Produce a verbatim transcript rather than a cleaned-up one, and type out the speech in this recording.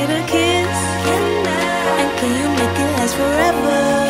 get a kiss? And can you make it last forever?